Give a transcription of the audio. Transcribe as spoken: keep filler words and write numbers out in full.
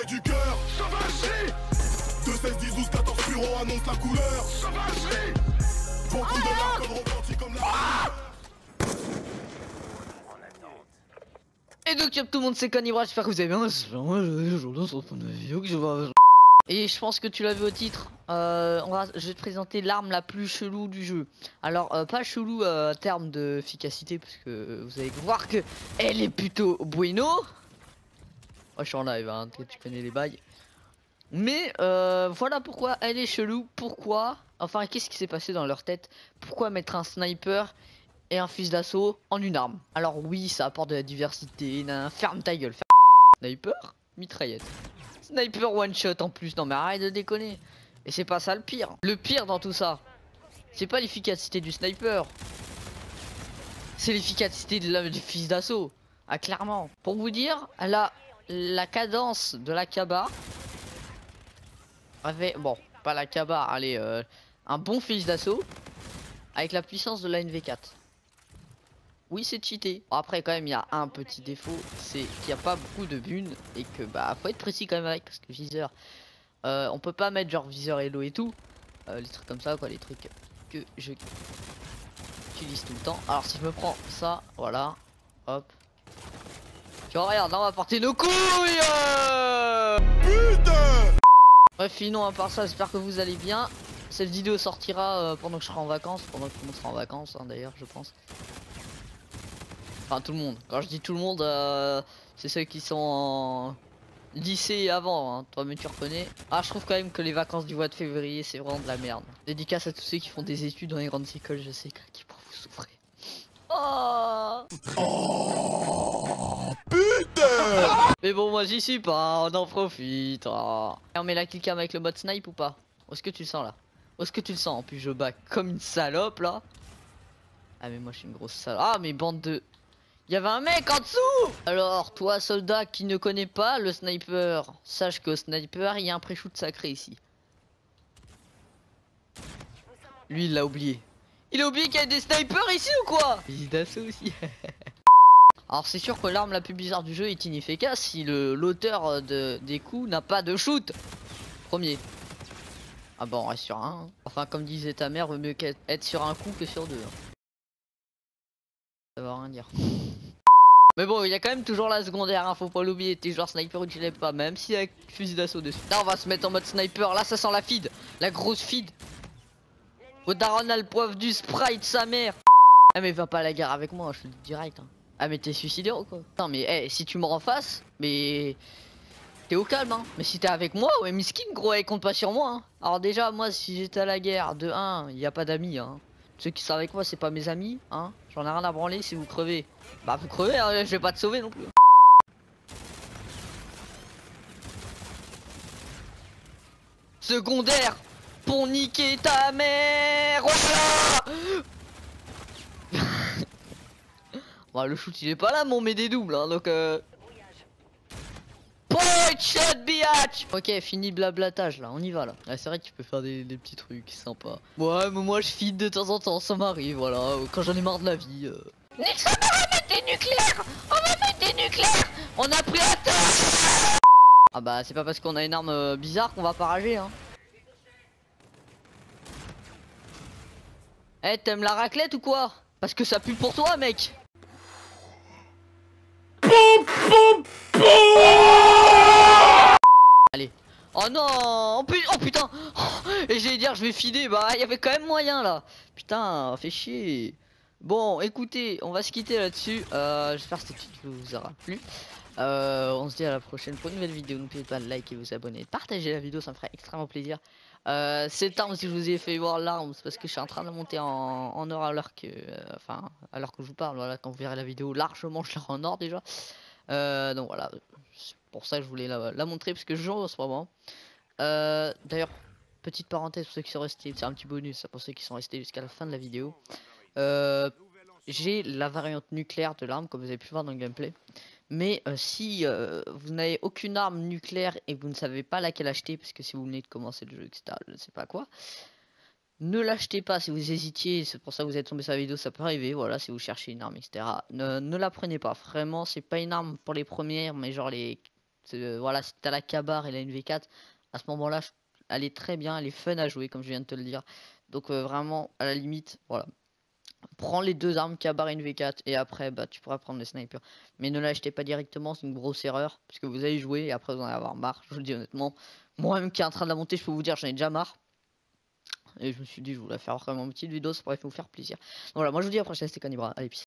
bataille du cœur. Sauvagerie. deux, seize, dix, douze, quatorze, bureau annonce la couleur. Sauvagerie. Beaucoup de larmes comme repentis comme la... Et donc tout le monde c'est Canibra, j'espère que vous allez bien. Aujourd'hui on se retrouve dans une vidéo que je vais... Et je pense que tu l'as vu au titre, euh, on va, je vais te présenter l'arme la plus chelou du jeu. Alors euh, pas chelou euh, à terme d'efficacité, parce que vous allez voir que elle est plutôt bueno. Moi je suis en live, hein, tu connais les bails. Mais euh, voilà pourquoi elle est chelou, pourquoi, enfin qu'est-ce qui s'est passé dans leur tête, pourquoi mettre un sniper et un fusil d'assaut en une arme. Alors oui, ça apporte de la diversité, nan, ferme ta gueule, ferme... Sniper, mitraillette. Sniper one shot en plus, non mais arrête de déconner. Et c'est pas ça le pire. Le pire dans tout ça, c'est pas l'efficacité du sniper, c'est l'efficacité de la, du fusil d'assaut. Ah clairement. Pour vous dire, la, la cadence de la Kaba avait, bon, pas la Kaba, allez, euh, un bon fusil d'assaut avec la puissance de la N V quatre. Oui, c'est cheaté. Bon, après quand même il y a un petit défaut, c'est qu'il n'y a pas beaucoup de bunes et que bah faut être précis quand même avec, parce que viseur, euh, on peut pas mettre genre viseur hello et tout, euh, les trucs comme ça quoi, les trucs que je utilise tout le temps. Alors si je me prends ça, voilà, hop, tu vois, regarde, là on va porter nos couilles. euh Putain. Bref, sinon à part ça, j'espère que vous allez bien. Cette vidéo sortira euh, pendant que je serai en vacances, pendant que tout le monde sera en vacances hein, d'ailleurs je pense. Enfin tout le monde, quand je dis tout le monde, euh, c'est ceux qui sont en lycée avant, hein. Toi mais tu reconnais. Ah, je trouve quand même que les vacances du mois de février c'est vraiment de la merde. Dédicace à tous ceux qui font des études dans les grandes écoles, je sais qui pour vous souffrez. Oh, Oh putain. mais bon moi j'y suis pas, on en profite. Oh. Et on met la killcam avec le mode snipe ou pas? Où est-ce que tu le sens là? Où est-ce que tu le sens? En plus je bats comme une salope là. Ah mais moi je suis une grosse salope. Ah mais bande de... Il y avait un mec en dessous. Alors toi soldat qui ne connaît pas le sniper, sache qu'au sniper il y a un pré-shoot sacré ici. Lui il l'a oublié. Il a oublié qu'il y a des snipers ici ou quoi? Fusil d'assaut aussi. Alors c'est sûr que l'arme la plus bizarre du jeu est inefficace si le l'auteur de, des coups n'a pas de shoot. Premier. Ah bah on reste sur un. Hein. Enfin comme disait ta mère, vaut mieux être sur un coup que sur deux. Hein. Ça va rien dire. Mais bon, il y a quand même toujours la secondaire, hein, faut pas l'oublier. T'es joueur sniper ou tu l'aimes pas, même si avec fusil d'assaut dessus. Là, on va se mettre en mode sniper. Là, ça sent la feed, la grosse feed. Au daron a le poivre du sprite, sa mère. Ah, mais va pas à la guerre avec moi, je te le dis direct. Hein. Ah, mais t'es suicidaire ou quoi? Non, mais hey, si tu me rends face, mais t'es au calme, hein. Mais si t'es avec moi, ouais, miskin, gros, elle compte pas sur moi. Hein. Alors, déjà, moi, si j'étais à la guerre, de un, il y a pas d'amis, hein. Ceux qui sont avec moi c'est pas mes amis hein. J'en ai rien à branler si vous crevez. Bah vous crevez hein, je vais pas te sauver non plus. Secondaire pour niquer ta mère. Voilà. Bah le shoot il est pas là mais on met des doubles hein, donc euh... Point shot biatch. Ok fini blablatage là, on y va là. Ah, c'est vrai que tu peux faire des, des petits trucs sympas. Ouais mais moi je feed de temps en temps, ça m'arrive voilà, quand j'en ai marre de la vie. Euh... Nix, on va mettre des nucléaires. On va mettre des nucléaires. On a pris la terre. Ah bah c'est pas parce qu'on a une arme euh, bizarre qu'on va pas rager hein. Eh hey, t'aimes la raclette ou quoi? Parce que ça pue pour toi mec. Allez. Oh non. Oh, pu oh putain oh, et j'allais dire je vais filer. Bah il y avait quand même moyen là. Putain fait chier. Bon écoutez on va se quitter là-dessus. euh, J'espère que cette vidéo vous aura plu. euh, On se dit à la prochaine pour une nouvelle vidéo. N'oubliez pas de liker, vous abonner, partager la vidéo, ça me ferait extrêmement plaisir. euh, Cette arme si je vous ai fait voir l'arme c'est parce que je suis en train de monter en, en or à l'heure que euh, enfin à l'heure que je vous parle. Voilà quand vous verrez la vidéo largement je serai en or déjà. euh, Donc voilà, c'est pour ça que je voulais la, la montrer parce que je joue en ce moment. euh, D'ailleurs petite parenthèse pour ceux qui sont restés, c'est un petit bonus pour ceux qui sont restés jusqu'à la fin de la vidéo. euh, J'ai la variante nucléaire de l'arme comme vous avez pu voir dans le gameplay. Mais euh, si euh, vous n'avez aucune arme nucléaire et que vous ne savez pas laquelle acheter, parce que si vous venez de commencer le jeu, et cetera, je ne sais pas quoi, ne l'achetez pas si vous hésitiez, c'est pour ça que vous êtes tombé sur la vidéo, ça peut arriver, voilà, si vous cherchez une arme, et cetera. Ne, ne la prenez pas, vraiment, c'est pas une arme pour les premières, mais genre les Euh, voilà, si t'as la Kabar et la N V quatre, à ce moment-là, elle est très bien, elle est fun à jouer, comme je viens de te le dire. Donc euh, vraiment, à la limite, voilà. Prends les deux armes Kabar et N V quatre et après, bah tu pourras prendre les snipers. Mais ne l'achetez pas directement, c'est une grosse erreur. Parce que vous allez jouer et après vous en allez avoir marre, je vous le dis honnêtement. Moi-même qui est en train de la monter, je peux vous dire, j'en ai déjà marre. Et je me suis dit, je voulais faire vraiment une petite vidéo, ça pourrait vous faire plaisir. Donc voilà, moi je vous dis à la prochaine, c'était Canibra, allez, peace.